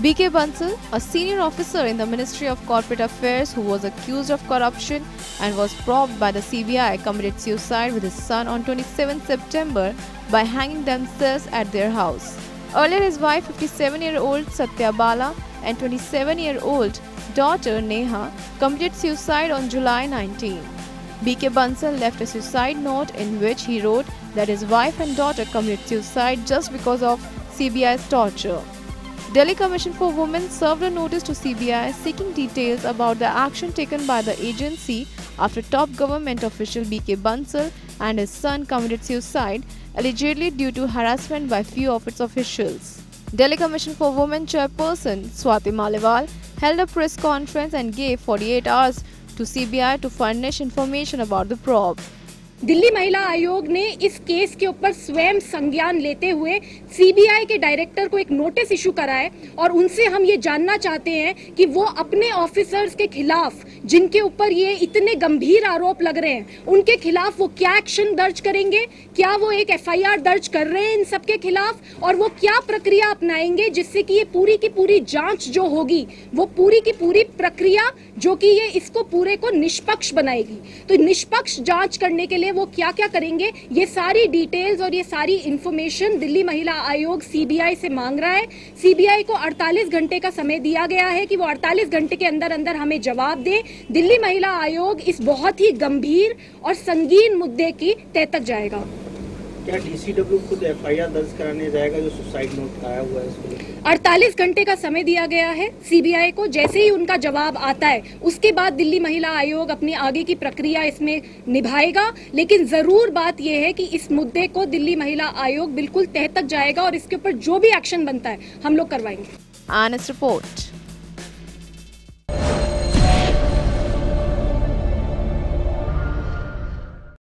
B.K. Bansal, a senior officer in the Ministry of Corporate Affairs who was accused of corruption and was probed by the CBI, committed suicide with his son on 27 September by hanging themselves at their house. Earlier, his wife, 57-year-old Satya Bala, and 27-year-old daughter Neha committed suicide on July 19. B.K. Bansal left a suicide note in which he wrote that his wife and daughter committed suicide just because of CBI's torture. Delhi Commission for Women served a notice to CBI seeking details about the action taken by the agency after top government official B.K. Bansal and his son committed suicide, allegedly due to harassment by few of its officials. Delhi Commission for Women chairperson Swati Maliwal held a press conference and gave 48 hours to CBI to furnish information about the probe. Delhi महिला आयोग ने इस case के ऊपर स्वयं संज्ञान लेते हुए सीबीआई के डायरेक्टर को एक नोटिस इशू करा है और उनसे हम ये जानना चाहते हैं कि वो अपने ऑफिसर्स के खिलाफ जिनके ऊपर ये इतने गंभीर आरोप लग रहे हैं उनके खिलाफ वो क्या एक्शन दर्ज करेंगे, क्या वो एक एफआईआर दर्ज कर रहे हैं इन सबके खिलाफ और वो क्या प्रक्रिया अपनाएंगे जिससे कि ये पूरी की पूरी जांच जो होगी वो पूरी की पूरी प्रक्रिया जो कि ये इसको पूरे को निष्पक्ष बनाएगी। तो निष्पक्ष जांच करने के लिए वो क्या क्या करेंगे, ये सारी डिटेल्स और ये सारी इंफॉर्मेशन दिल्ली महिला आयोग सीबीआई से मांग रहा है। सीबीआई को 48 घंटे का समय दिया गया है कि वो 48 घंटे के अंदर अंदर हमें जवाब दे। दिल्ली महिला आयोग इस बहुत ही गंभीर और संगीन मुद्दे की तह तक जाएगा। क्या डीसीडब्ल्यू खुद एफआईआर दर्ज कराने जाएगा जो सुसाइड नोट आया हुआ है इसको? 48 घंटे का समय दिया गया है सीबीआई को। जैसे ही उनका जवाब आता है उसके बाद दिल्ली महिला आयोग अपनी आगे की प्रक्रिया इसमें निभाएगा। लेकिन जरूर बात यह है कि इस मुद्दे को दिल्ली महिला आयोग बिल्कुल तह तक जाएगा और इसके ऊपर जो भी एक्शन बनता है हम लोग करवाएंगे। Honest report.